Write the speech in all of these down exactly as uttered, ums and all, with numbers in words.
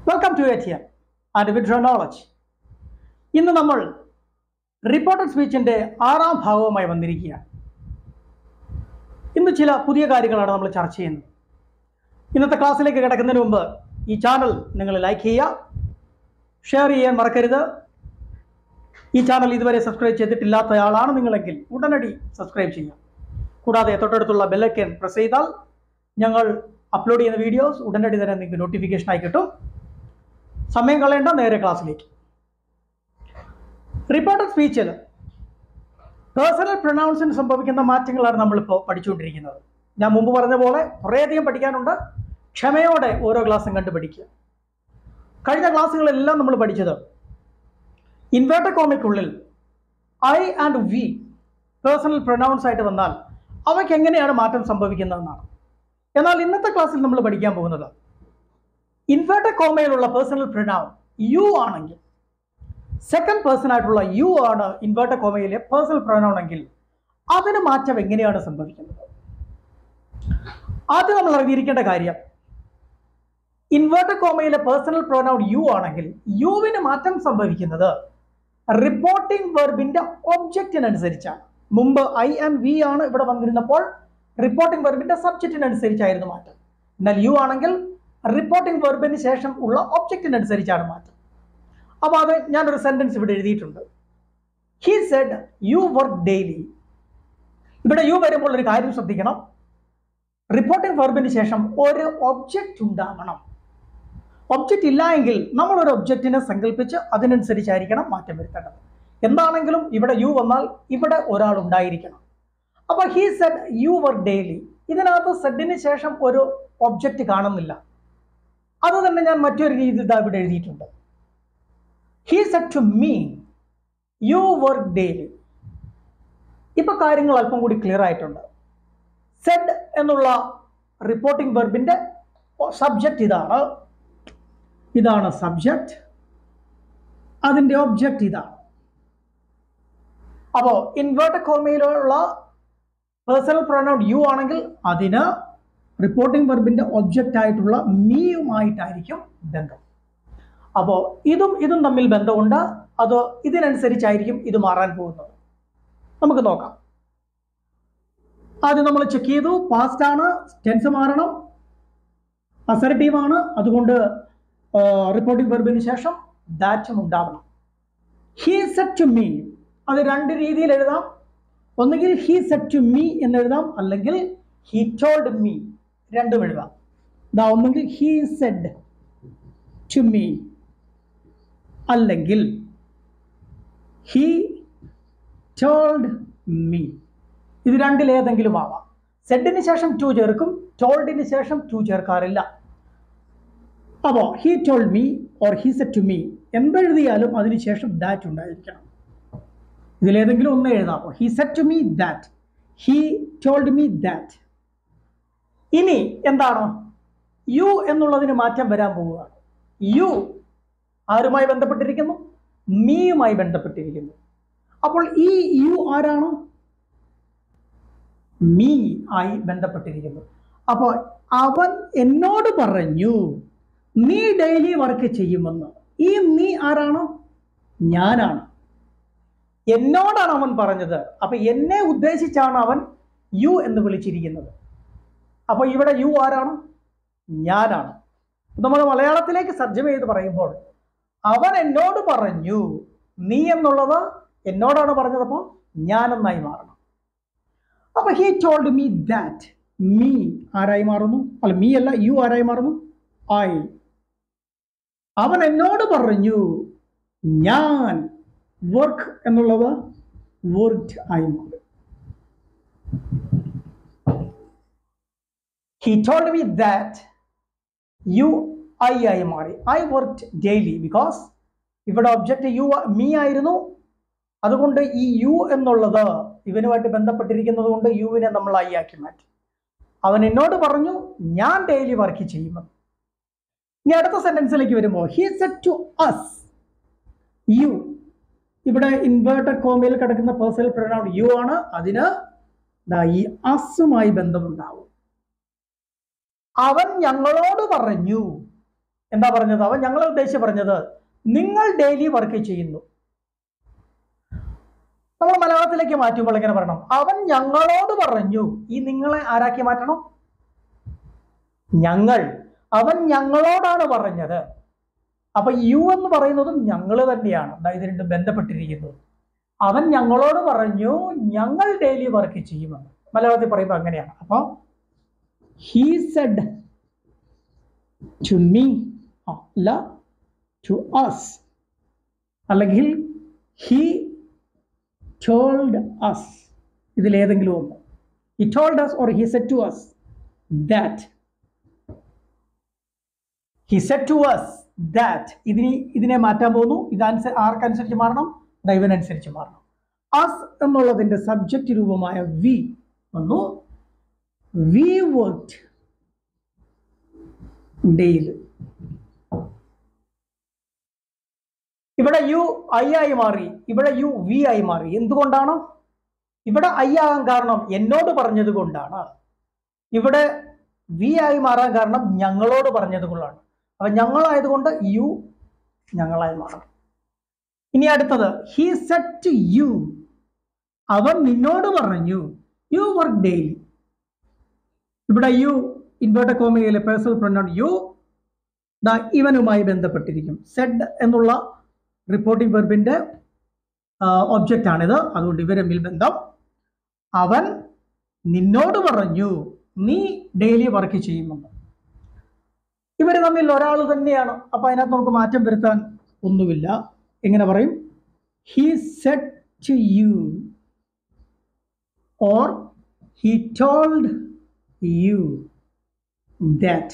Welcome to A T M and withdraw knowledge. ഇന്ന് നമ്മൾ reported സ്പീച്ചിൻ്റെ ആറാം ഭാഗവുമായി വന്നിരിക്കുകയാണ്. ഇന്ന് ചില പുതിയ കാര്യങ്ങളാണ് നമ്മൾ ചർച്ച ചെയ്യുന്നത്. ഇന്നത്തെ ക്ലാസ്സിലേക്ക് കിടക്കുന്നതിന് മുമ്പ് ഈ ചാനൽ നിങ്ങൾ ലൈക്ക് ചെയ്യുക, ഷെയർ ചെയ്യാൻ മറക്കരുത്. ഈ ചാനൽ ഇതുവരെ സബ്സ്ക്രൈബ് ചെയ്തിട്ടില്ലാത്തയാളാണ് നിങ്ങളെങ്കിൽ ഉടനടി സബ്സ്ക്രൈബ് ചെയ്യുക. കൂടാതെ തൊട്ടടുത്തുള്ള ബെല്ലൈക്കൺ പ്രസ് ചെയ്താൽ ഞങ്ങൾ അപ്ലോഡ് ചെയ്യുന്ന വീഡിയോസ് ഉടനടി തന്നെ നിങ്ങൾക്ക് നോട്ടിഫിക്കേഷനായി കിട്ടും. സമയം കളയേണ്ട, നേരെ ക്ലാസ്സിലേക്ക്. റിപ്പോർട്ടഡ് സ്പീച്ചിൽ പേഴ്സണൽ പ്രൊനൗൺസിന് സംഭവിക്കുന്ന മാറ്റങ്ങളാണ് നമ്മളിപ്പോൾ പഠിച്ചുകൊണ്ടിരിക്കുന്നത്. ഞാൻ മുമ്പ് പറഞ്ഞ പോലെ കുറേയധികം പഠിക്കാനുണ്ട്. ക്ഷമയോടെ ഓരോ ക്ലാസ്സും കണ്ടു പഠിക്കുക. കഴിഞ്ഞ ക്ലാസ്സുകളെല്ലാം നമ്മൾ പഠിച്ചത് ഇൻവേർട്ടഡ് കോമയ്ക്കുള്ളിൽ I and we personal pronouns ആയിട്ട് വന്നാൽ അവയ്ക്ക് എങ്ങനെയാണ് മാറ്റം സംഭവിക്കുന്നതെന്നാണ്. എന്നാൽ ഇന്നത്തെ ക്ലാസ്സിൽ നമ്മൾ പഠിക്കാൻ പോകുന്നത് ഇൻവേർട്ടഡ് കോമയിലുള്ള പേഴ്സണൽ പ്രൊനൗൺ യു ആണെങ്കിൽ, സെക്കൻഡ് പേഴ്സൺ ആയിട്ടുള്ള യു ആണ് ഇൻവേർട്ടഡ് കോമയിലെ പേഴ്സണൽ പ്രൊനൗൺ എങ്കിൽ അതിന് മാറ്റം എങ്ങനെയാണ് സംഭവിക്കുന്നത്. ആദ്യം നമ്മൾ അറിഞ്ഞിരിക്കേണ്ട കാര്യം, ഇൻവേർട്ടഡ് കോമയിലെ പേഴ്സണൽ പ്രൊനൗൺ യു ആണെങ്കിൽ യുവിന് മാറ്റം സംഭവിക്കുന്നത് റിപ്പോർട്ടിംഗ് വെർബിന്റെ ഒബ്ജക്റ്റിനനുസരിച്ചാണ്. മുമ്പ് ഐ ആൻഡ് വി ആണ് ഇവിടെ വന്നിരുന്നപ്പോൾ റിപ്പോർട്ടിംഗ് വെർബിന്റെ സബ്ജക്റ്റിനനുസരിച്ചായിരുന്നു മാറ്റം. എന്നാൽ യു ആണെങ്കിൽ റിപ്പോർട്ടിംഗ് വെർബിന് ശേഷം ഉള്ള ഒബ്ജക്റ്റിനനുസരിച്ചാണ് മാറ്റം. അപ്പോൾ അത് ഞാനൊരു സെന്റൻസ് ഇവിടെ എഴുതിയിട്ടുണ്ട്. He said you work daily. ഇവിടെ യു വരുമ്പോൾ ഒരു കാര്യം ശ്രദ്ധിക്കണം, റിപ്പോർട്ടിംഗ് വെർബിന് ശേഷം ഒരു ഒബ്ജക്റ്റ് ഉണ്ടാവണം. ഒബ്ജക്റ്റ് ഇല്ല എങ്കിൽ നമ്മൾ ഒരു ഒബ്ജക്റ്റിനെ സങ്കല്പിച്ച് അതിനനുസരിച്ചായിരിക്കണം മാറ്റം വരുത്തേണ്ടത്. എന്താണെങ്കിലും ഇവിടെ യു വന്നാൽ ഇവിടെ ഒരാൾ ഉണ്ടായിരിക്കണം. അപ്പോൾ he said you work daily, ഇതിനകത്ത് സെഡിന് ശേഷം ഒരു ഒബ്ജക്റ്റ് കാണുന്നില്ല. അത് തന്നെ ഞാൻ മറ്റൊരു രീതിയിൽ ഇതാ ഇവിടെ എഴുതിയിട്ടുണ്ട്. He said to me you work daily. ഇപ്പൊ കാര്യങ്ങൾ അല്പം കൂടി ക്ലിയർ ആയിട്ടുണ്ട്. സെഡ് എന്നുള്ള റിപ്പോർട്ടിംഗ് വെർബിന്റെ സബ്ജക്റ്റ് ഇതാണ്, ഇതാണ് സബ്ജക്റ്റ്, അതിന്റെ ഒബ്ജക്റ്റ് ഇതാണ്. അപ്പോ ഇൻവേർട്ടഡ് കോമയിലുള്ള പേഴ്സണൽ പ്രൊനൗൺ യു ആണെങ്കിൽ അതിന് റിപ്പോർട്ടിംഗ് വെർബിന്റെ ഒബ്ജക്റ്റ് ആയിട്ടുള്ള മീയുമായിട്ടായിരിക്കും ബന്ധം. അപ്പോൾ ഇതും ഇതും തമ്മിൽ ബന്ധമുണ്ട്. അത് ഇതിനനുസരിച്ചായിരിക്കും ഇത് മാറാൻ പോകുന്നത്. നമുക്ക് നോക്കാം. ആദ്യം നമ്മൾ ചെക്ക് ചെയ്തു, പാസ്റ്റ് ആണ്, ടെൻസ് മാറണം, അസർട്ടീവ് ആണ്, അതുകൊണ്ട് റിപ്പോർട്ടിംഗ് വെർബിന് ശേഷം ദാറ്റും ഉണ്ടാവണം. ഹി സെഡ് ടു മീ, അത് രണ്ട് രീതിയിൽ എഴുതാം. ഒന്നുകിൽ ഹി സെഡ് ടു മീ എന്ന് എഴുതാം, അല്ലെങ്കിൽ ഹി ടോൾഡ് മീ, രണ്ടും എഴുതാം. ഇതാ, ഒന്നുകിൽ ഹി സെഡ് ടു മീ അല്ലെങ്കിൽ ഹി ടോൾഡ് മീ. ഇത് രണ്ടിലേതെങ്കിലും ആവാം. സെഡിന് ശേഷം ടു ചേർക്കും, ടോൾഡിന് ശേഷം ടു ചേർക്കാറില്ല. അപ്പോൾ he told me or he said to me എന്തെഴുതിയാലും അതിനുശേഷം ദാറ്റ് ഉണ്ടായിരിക്കണം. ഇതിലേതെങ്കിലും ഒന്ന് എഴുതാമോ. He said to me that, he told me that. ഇനി എന്താണ്, യു എന്നുള്ളതിന് മാറ്റം വരാൻ പോവുകയാണ്. യു ആരുമായി ബന്ധപ്പെട്ടിരിക്കുന്നു? മീയുമായി ബന്ധപ്പെട്ടിരിക്കുന്നു. അപ്പോൾ ഈ യു ആരാണ്? മീ ആയി ബന്ധപ്പെട്ടിരിക്കുന്നു. അപ്പോൾ അവൻ എന്നോട് പറഞ്ഞു നീ ഡെയിലി വർക്ക് ചെയ്യുമെന്ന്. ഈ നീ ആരാണ്? ഞാനാണ്. എന്നോടാണ് അവൻ പറഞ്ഞത്. അപ്പൊ എന്നെ ഉദ്ദേശിച്ചാണ് അവൻ യു എന്ന് വിളിച്ചിരിക്കുന്നത്. അപ്പൊ ഇവിടെ യു ആരാണ്? ഞാനാണ്. നമ്മൾ മലയാളത്തിലേക്ക് തർജ്ജമ ചെയ്ത് പറയുമ്പോൾ അവൻ എന്നോട് പറഞ്ഞു, നീ എന്നുള്ളത് എന്നോടാണ് പറഞ്ഞത്, അപ്പോൾ ഞാനെന്നായി മാറണം. അപ്പൊ he told me that, me ആരായി മാറുന്നു? അല്ല, മീ അല്ല, യു ആരായി മാറുന്നു? ഐ. അവൻ എന്നോട് പറഞ്ഞു, ഞാൻ വർക്ക് എന്നുള്ളത് വർക്ക്ഡ് ആയി മാറും. He told me that, you I ആയി മാറി. I worked daily. ബിക്കോസ് ഇവിടെ ഒബ്ജക്റ്റ് യു മീ ആയിരുന്നു, അതുകൊണ്ട് ഈ യു എന്നുള്ളത് ഇവനുമായിട്ട് ബന്ധപ്പെട്ടിരിക്കുന്നത് കൊണ്ട് യുവിനെ നമ്മൾ ഐ ആക്കി മാറ്റി. അവൻ എന്നോട് പറഞ്ഞു ഞാൻ ഡെയിലി വർക്ക് ചെയ്യുമെന്ന്. ഇനി അടുത്ത സെന്റൻസിലേക്ക് വരുമ്പോൾ he said to us you. ഇവിടെ ഇൻവേർട്ടഡ് കോമയിൽ കിടക്കുന്ന പേഴ്സണൽ പ്രൊനൗൺ യു ആണ്. അതിന് ഈ അസുമായി ബന്ധമുണ്ടാവും. അവൻ ഞങ്ങളോട് പറഞ്ഞു, എന്താ പറഞ്ഞത്? അവൻ ഞങ്ങളെ ഉദ്ദേശിച്ച് പറഞ്ഞത് നിങ്ങൾ ഡെയിലി വർക്ക് ചെയ്യുന്നു. നമ്മൾ മലയാളത്തിലേക്ക് മാറ്റുമ്പോൾ എങ്ങനെ പറയണം? അവൻ ഞങ്ങളോട് പറഞ്ഞു. ഈ നിങ്ങളെ ആരാക്കി മാറ്റണം? ഞങ്ങൾ. അവൻ ഞങ്ങളോടാണ് പറഞ്ഞത്. അപ്പൊ യു എന്ന് പറയുന്നതും ഞങ്ങൾ തന്നെയാണ്. അതായത് രണ്ടും ബന്ധപ്പെട്ടിരിക്കുന്നു. അവൻ ഞങ്ങളോട് പറഞ്ഞു ഞങ്ങൾ ഡെയിലി വർക്ക് ചെയ്യുമെന്ന്. മലയാളത്തിൽ പറയുമ്പോൾ അങ്ങനെയാണ്. അപ്പൊ he said to me, അല്ല to us, അല്ലെങ്കിൽ he told us. ഇതിലേതെങ്കിലും ഒന്ന്. he told us or he said to us that. he said to us that. ഇതിനെ ഇതിനെ മാറ്റാൻ പോകുന്നു. ഇതനുസ ആർക്കനുസരിച്ച് മാറണം? ദൈവനനുസരിച്ച് മാറണം. us എന്നുള്ളതിന്റെ സബ്ജക്റ്റ് രൂപമായ we വന്നു. we worked daily. ഇവിടെ യു ഐ ആയി മാറി, ഇവിടെ യു വി ആയി മാറി. എന്തുകൊണ്ടാണ്? ഇവിടെ ഐ ആകാൻ കാരണം എന്നോട് പറഞ്ഞത് കൊണ്ടാണ്. ഇവിടെ വി ആയി മാറാൻ കാരണം ഞങ്ങളോട് പറഞ്ഞത് കൊണ്ടാണ്. അപ്പൊ ഞങ്ങളായതുകൊണ്ട് യു ഞങ്ങളായി മാറണം. ഇനി അടുത്തത് he said to you. അവൻ നിന്നോട് പറഞ്ഞു you work daily. ഇവിടെ യു ഇൻവേർട്ടഡ് കോമയിലെ പേഴ്സണൽ പ്രൊനൗൺ യു ദാ ഇവനുമായി ബന്ധപ്പെട്ടിരിക്കും. സെഡ് എന്നുള്ള റിപ്പോർട്ടിംഗ് വെർബിന്റെ ഒബ്ജക്റ്റ് ആണിത്. അതുകൊണ്ട് ഇവർ തമ്മിൽ ബന്ധം. അവൻ നിന്നോട് പറഞ്ഞു നീ ഡെയിലി വർക്ക് ചെയ്യുമെന്ന്. ഇവർ തമ്മിൽ ഒരാൾ തന്നെയാണ്. അപ്പൊ അതിനകത്ത് നമുക്ക് മാറ്റം വരുത്താൻ ഒന്നുമില്ല. എങ്ങനെ പറയും? he said to you or he told you that.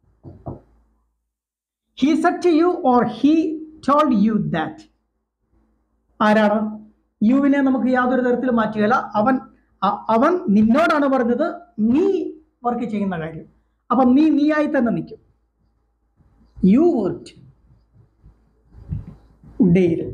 he said to you or he told you that. ആരാണ്? യുവിനെ നമുക്ക് യാതൊരു തരത്തിലും മാറ്റുകയില്ല. അവൻ അവൻ നിന്നോടാണ് പറഞ്ഞത് നീ വർക്ക് ചെയ്യുന്ന കാര്യം. അപ്പൊ നീ നീയായി തന്നെ നിൽക്കും. You worked daily.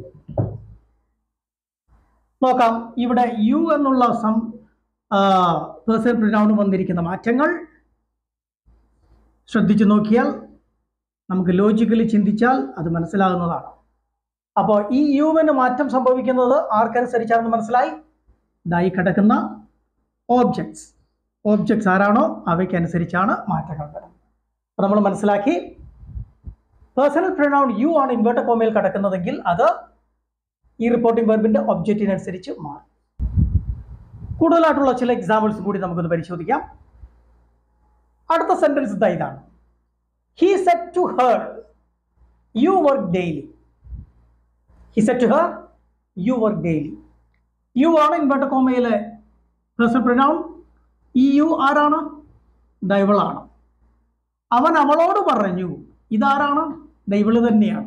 നോക്കാം ഇവിടെ യു എന്നുള്ള സം പേഴ്സണൽ പ്രൊനൗൺ വന്നിരിക്കുന്ന മാറ്റങ്ങൾ ശ്രദ്ധിച്ചു നോക്കിയാൽ നമുക്ക് ലോജിക്കലി ചിന്തിച്ചാൽ അത് മനസ്സിലാകുന്നതാണ്. അപ്പോൾ ഈ യുവിന് മാറ്റം സംഭവിക്കുന്നത് ആർക്കനുസരിച്ചാണെന്ന് മനസ്സിലായി? ഇതായി കിടക്കുന്ന ഓബ്ജക്ട്സ് ഓബ്ജക്ട്സ് ആരാണോ അവയ്ക്കനുസരിച്ചാണ് മാറ്റങ്ങൾ വരുന്നത്. അപ്പോൾ നമ്മൾ മനസ്സിലാക്കി പേഴ്സണൽ പ്രൊനൗൺ യു ആണ് ഇൻവേർട്ടഡ് കോമയിൽ കിടക്കുന്നതെങ്കിൽ അത് ഈ റിപ്പോർട്ടിംഗ് വെർബിന്റെ ഒബ്ജക്റ്റിനനുസരിച്ച് മാറും. കൂടുതലായിട്ടുള്ള ചില എക്സാമ്പിൾസ് കൂടി നമുക്കൊന്ന് പരിശോധിക്കാം. അടുത്ത സെന്റൻസ് ഇതാ ഇതാണ്. he said to her you work daily. he said to her you work daily. you ആണ് ഇൻവേർട്ടഡ് കോമയിലെ പേഴ്സണൽ പ്രൊനൗൺ. ഈ യു ആരാണ്? ദൈവളാണ്. അവൻ അവളോട് പറഞ്ഞു. ഇതാരാണ്? ദൈവള് തന്നെയാണ്.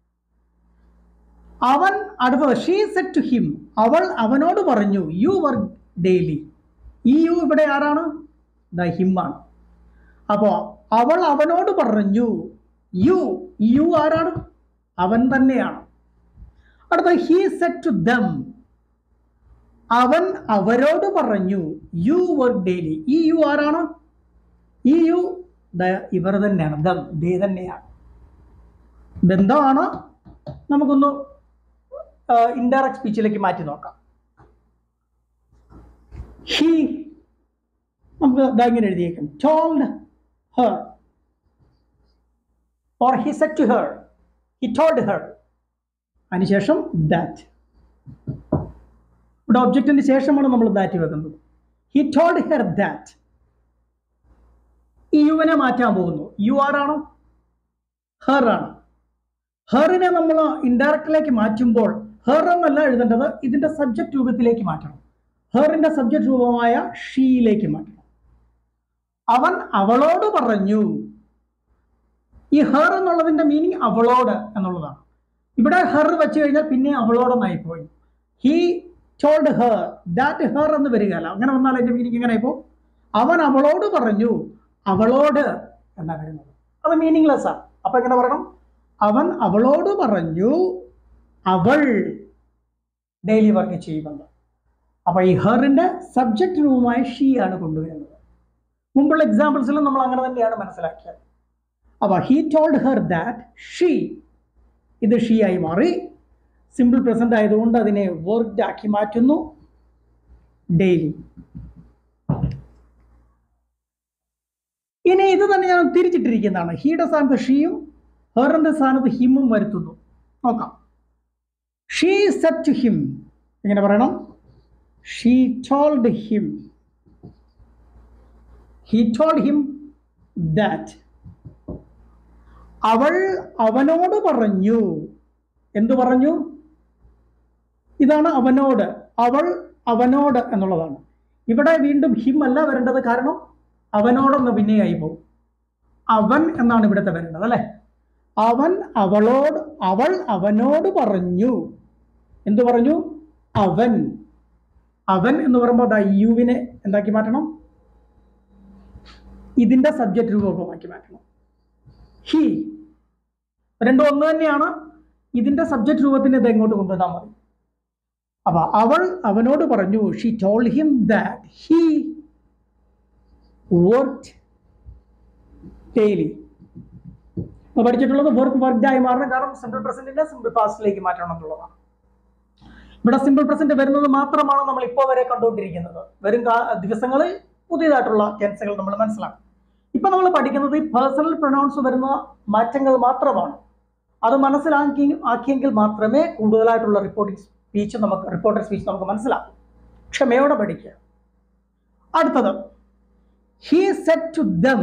അവൻ അടുത്തത് she said to him. അവൾ അവനോട് പറഞ്ഞു you work daily. ഈ യു ഇവിടെ ആരാണ്? ദ ഹിം ആണ്. അപ്പോ അവൾ അവനോട് പറഞ്ഞു യു യു ആരാണ്? അവൻ തന്നെയാണ്. അടുത്ത he said to them. അവൻ അവരോട് പറഞ്ഞു you work daily. ഈ യു ആരാണ്? ഈ യു ഇവർ തന്നെയാണ്. ദം ദേ തന്നെയാണ്. ബന്ധമാണ്. നമുക്കൊന്ന് ഇൻഡയറക്റ്റ് സ്പീച്ചിലേക്ക് മാറ്റി നോക്കാം. he നമുക്ക് ഇങ്ങനെ എഴുതിയേക്കും told her or he said to her. he told her. അതിനുശേഷം that. ഇവിടെ ഒബ്ജക്റ്റിന് ശേഷമാണ് നമ്മൾ ദാറ്റ് വെക്കുന്നത്. he told her that. ഈ യുവിനെ മാറ്റാൻ പോകുന്നു. യു ആരാണ്? ഹെർ ആണ്. ഹെറിനെ നമ്മൾ ഇൻഡയറക്റ്റിലേക്ക് മാറ്റുമ്പോൾ ഹെർ എന്നല്ല എഴുതേണ്ടത്, ഇതിന്റെ സബ്ജക്റ്റ് രൂപത്തിലേക്ക് മാറ്റണം. ഹെറിന്റെ സബ്ജക്റ്റ് രൂപമായ ഷീയിലേക്ക് മാറ്റണം. അവൻ അവളോട് പറഞ്ഞു. ഈ ഹെർ എന്നുള്ളതിന്റെ മീനിങ് അവളോട് എന്നുള്ളതാണ്. ഇവിടെ ഹെർ വെച്ച് കഴിഞ്ഞാൽ പിന്നെ അവളോടൊന്നായി പോയി. He told her that her എന്ന് വരികയല്ല. അങ്ങനെ വന്നാൽ അതിന്റെ മീനിങ് എങ്ങനെ ആയിപ്പോ? അവൻ അവളോട് പറഞ്ഞു. അവളോട് എന്നാ വരുന്നത്. അത് മീനിങ്ലെസ് ആണ്. അപ്പൊ എങ്ങനെ പറയണം? അവൻ അവളോട് പറഞ്ഞു അവൾ ഡെയിലി വർക്ക് ചെയ്യുമെന്ന്. അപ്പൊ ഈ ഹെറിന്റെ സബ്ജക്റ്റ് രൂപമായ ഷീ ആണ് കൊണ്ടുവരുന്നത്. മുമ്പുള്ള എക്സാമ്പിൾസിലും നമ്മൾ അങ്ങനെ തന്നെയാണ് മനസ്സിലാക്കിയത്. അപ്പോൾ he told her that she, ഇത് ഷീ ആയി മാറി. സിമ്പിൾ പ്രസന്റ് ആയതുകൊണ്ട് അതിനെ വർക്ക്ഡ് ആക്കി മാറ്റുന്നു, ഡെയിലി. ഇനി ഇത് തന്നെ ഞാൻ തിരിച്ചിട്ടിരിക്കുന്നതാണ്. ഹീയുടെ സ്ഥാനത്ത് ഷീയും ഹെറിന്റെ സ്ഥാനത്ത് ഹിമ്മും വരുത്തുന്നു. നോക്കാം. ഷീ സെഡ് ടു ഹിം, എങ്ങനെ പറയണം? She told him, he told him that. അവൾ അവനോട് പറഞ്ഞു. എന്തു പറഞ്ഞു? ഇതാണ് അവനോട്. അവൾ അവനോട് എന്നുള്ളതാണ്. ഇവിടെ വീണ്ടും ഹിം അല്ല വരേണ്ടത്, കാരണം അവനോടൊന്ന് പിന്നെയായി പോകും. അവൻ എന്നാണ് ഇവിടുത്തെ വരേണ്ടത്, അല്ലെ? അവൻ അവളോട്, അവൾ അവനോട് പറഞ്ഞു. എന്തു പറഞ്ഞു? അവൻ. അവൻ എന്ന് പറയുമ്പോൾ ദാ യുവിനെ എന്താക്കി മാറ്റണം? ഇതിന്റെ സബ്ജക്റ്റ് രൂപമാക്കി മാറ്റണം. ഹി, രണ്ടും ഒന്ന് തന്നെയാണ്. ഇതിന്റെ സബ്ജക്റ്റ് രൂപത്തിന് ഇത് എങ്ങോട്ട് കൊണ്ടുവന്നാൽ മതി. അപ്പൊ അവൾ അവനോട് പറഞ്ഞു. She told him that he worked daily. അപ്പൊ പഠിച്ചിട്ടുള്ളത് വർക്ക് വർക്ക്ഡ് ആയി മാറണം, കാരണം സിമ്പിൾ പ്രസന്റിനെ സിമ്പിൾ പാസ്റ്റിലേക്ക് മാറ്റണം എന്നുള്ളതാണ്. ഇവിടെ സിമ്പിൾ പ്രസന്റ് വരുന്നത് മാത്രമാണ് നമ്മൾ ഇപ്പോൾ വരെ കണ്ടുകൊണ്ടിരിക്കുന്നത്. വരും ദിവസങ്ങളിൽ പുതിയതായിട്ടുള്ള ടെൻസുകൾ നമ്മൾ മനസ്സിലാക്കും. ഇപ്പൊ നമ്മൾ പഠിക്കുന്നത് ഈ പേഴ്സണൽ പ്രൊനൗൺസ് വരുന്ന മാറ്റങ്ങൾ മാത്രമാണ്. അത് മനസ്സിലാക്കി ആക്കിയെങ്കിൽ മാത്രമേ കൂടുതലായിട്ടുള്ള റിപ്പോർട്ടിംഗ് സ്പീച്ച് നമുക്ക് റിപ്പോർട്ടർ സ്പീച്ച് നമുക്ക് മനസ്സിലാക്കും. ക്ഷമയോടെ പഠിക്കുക. അടുത്തത്, he said to them.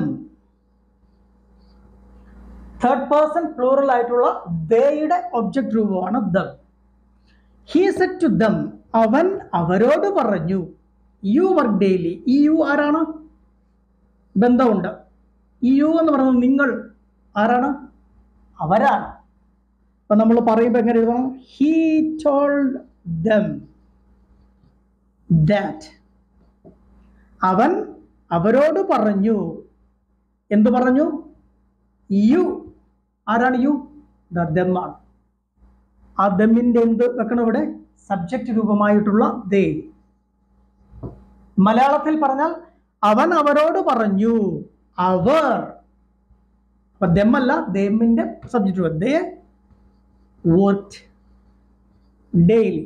Third person plural ആയിട്ടുള്ള ദേയുടെ ഒബ്ജക്റ്റ് രൂപമാണ് them. He said to them, അവൻ അവരോട് പറഞ്ഞു. You work daily. ഈ യു ആരാണ്? ബന്ധമുണ്ട്. ഈ യു എന്ന് പറയുന്നത് നിങ്ങൾ ആരാണ്? അവരാണ്. അപ്പൊ നമ്മൾ പറയുമ്പോൾ എങ്ങനെ എഴുതണം? He told them that. അവൻ അവരോട് പറഞ്ഞു. എന്തു പറഞ്ഞു? യു. ആരാണ് യു? ദം ആണ്. ആ ദമ്മിന്റെ എന്ത് വെക്കണം ഇവിടെ? സബ്ജക്റ്റ് രൂപമായിട്ടുള്ള ദേ. മലയാളത്തിൽ പറഞ്ഞാൽ അവൻ അവരോട് പറഞ്ഞു. അവർ. അപ്പൊ ദമ്മല്ല, ദമ്മിന്റെ സബ്ജക്റ്റ് രൂപം. They worked daily.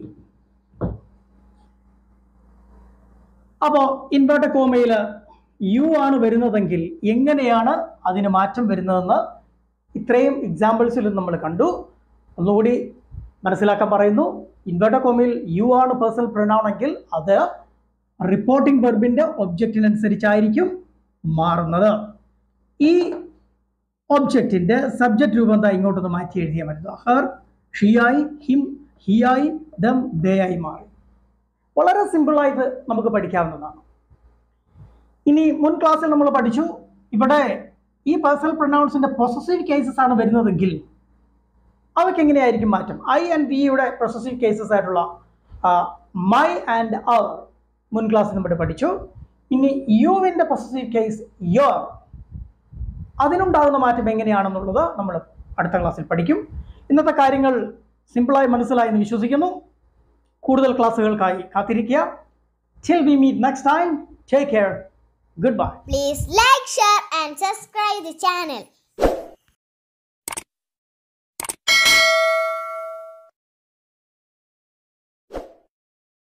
അപ്പോ ഇൻവേർട്ടഡ് കോമയില് യു ആണ് വരുന്നതെങ്കിൽ എങ്ങനെയാണ് അതിന് മാറ്റം വരുന്നതെന്ന് ഇത്രയും എക്സാമ്പിൾസിൽ നമ്മൾ കണ്ടു. ഒന്നുകൂടി മനസ്സിലാക്കാൻ പറയുന്നു. ഇൻവേർട്ടഡ് കോമയിൽ യു ആണ് പേഴ്സണൽ പ്രൊനൗൺ എങ്കിൽ അത് റിപ്പോർട്ടിംഗ് വെർബിന്റെ ഒബ്ജക്റ്റിനനുസരിച്ചായിരിക്കും മാറുന്നത്. ഈ ഒബ്ജക്റ്റിന്റെ സബ്ജക്റ്റ് രൂപം എന്താ ഇങ്ങോട്ടൊന്ന് മാറ്റി എഴുതിയാൽ മതി. ഹർ, ഷീ ആയി, ഹിം, ഹി ആയി, ദം, ദേ ആയി മാറി. വളരെ സിമ്പിളായിട്ട് നമുക്ക് പഠിക്കാവുന്നതാണ്. ഇനി മുൻ ക്ലാസ്സിൽ നമ്മൾ പഠിച്ചു, ഇവിടെ ഈ പേഴ്സണൽ പ്രൊനൗൺസിന്റെ പൊസസീവ് കേസസ് ആണ് വരുന്നതെങ്കിൽ അവയ്ക്ക് എങ്ങനെയായിരിക്കും മാറ്റം? ഐ ആൻഡ് വിയുടെ പൊസസീവ് കേസസ് ആയിട്ടുള്ള മൈ ആൻഡ് അവർ മുൻ ക്ലാസ്സിൽ നമ്മൾ പഠിച്ചു. ഇനി യുവിന്റെ പൊസസീവ് കേസ് യോർ, അതിനുണ്ടാകുന്ന മാറ്റം എങ്ങനെയാണെന്നുള്ളത് നമ്മൾ അടുത്ത ക്ലാസ്സിൽ പഠിക്കും. ഇന്നത്തെ കാര്യങ്ങൾ സിമ്പിളായി മനസ്സിലായി എന്ന് വിശ്വസിക്കുന്നു. കൂടുതൽ ക്ലാസ്സുകൾക്കായി കാത്തിരിക്കുക. Till we meet next time, take care. Goodbye. Please like, share and subscribe the channel.